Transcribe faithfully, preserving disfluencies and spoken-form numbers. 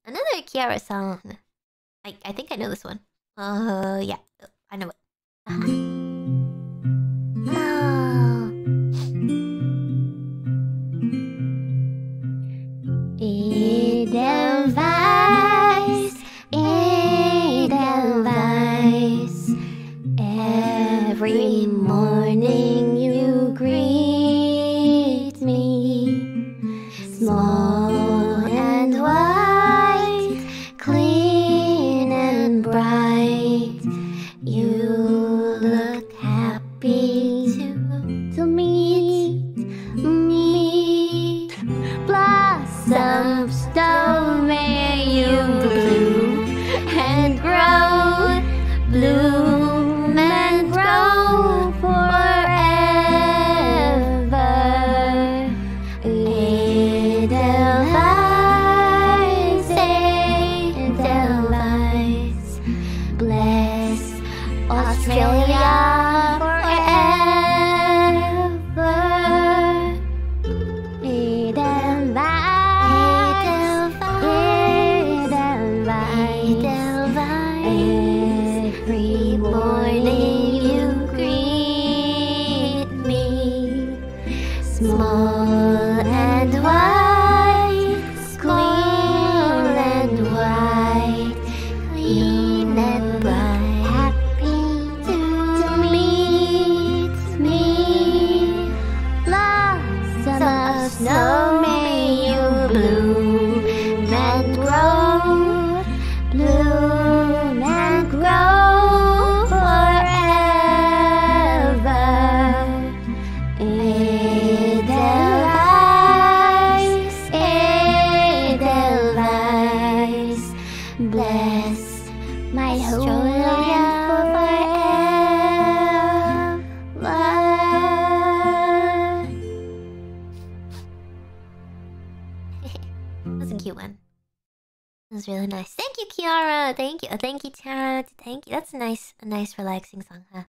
Another Kiara song. I I think I know this one. Uh, yeah, I know it. Oh. Edelweiss, Edelweiss. Every morning you greet me, small and white, clean and bright. You look happy to, to meet me. Blossoms, don't may you bloom and grow, bloom and grow forever. Edelweiss, Edelweiss, bless Australia forever. Edelweiss, Edelweiss, Edelweiss. Every morning you greet me, small and white, small and white, clean and bright, happy to, to meet me. Blossom of snow, may you bloom and grow, bloom and grow forever. Edelweiss, Edelweiss, bless my Australia forever. That's a cute one. That was really nice. Thank you, Kiara. Thank you. Uh, thank you, Tara. Thank you. That's a nice, a nice, relaxing song, huh?